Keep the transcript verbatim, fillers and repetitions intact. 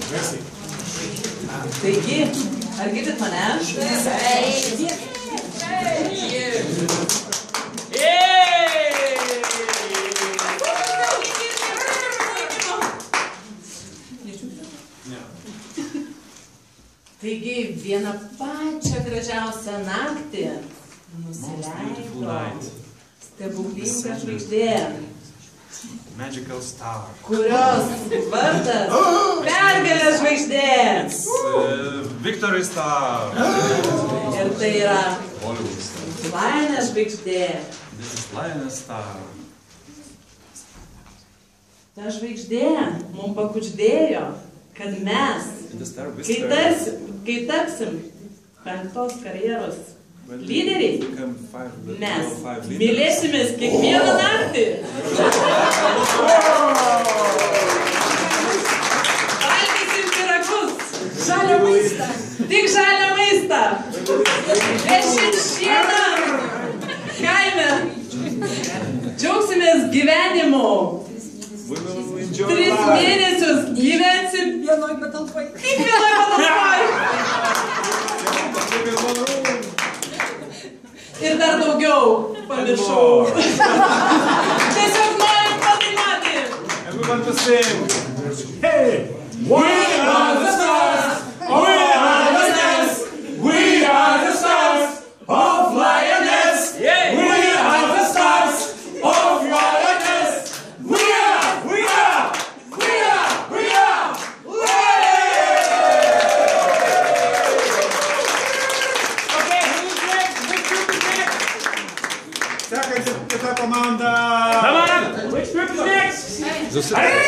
Taigi, ar girdit mane? Taigi, vieną pačią gražiausią naktį nusileido stebuklinga žvaigždė, Magical star. kurios vardas pergalės žvaigždė. It's uh, Victory Star. Ir tai yra Hollywood Star. laimės žvaigždė. This is Lioness Star. Ta žvaigždė mums pakuždėjo, kad mes, And the star kai, whispered, tarsi, kai tapsim penktos karjeros when we lyderiai, become five, mes well, five leaders, mylėsimės kiekvieną naktį. Valgysim pyragus, žalią maistą, tik žalią maistą. Vešim šieną kaime. Džiaugsimės gyvenimu. we will enjoy Tris life. mėnesius gyvensim Vienoj patalpoj. tik vienoj patalpoj. Ir dar daugiau pamiršau. Tiesiog norim padainuoti. And we want to sing. Hey! We are the stars! We are the stars! We are the stars of Lioness! We are the stars of Lioness! We are! We are! We are! We are! Okay, who's next? Which group is next? Sekanti kita komanda! Come on! Which group is next?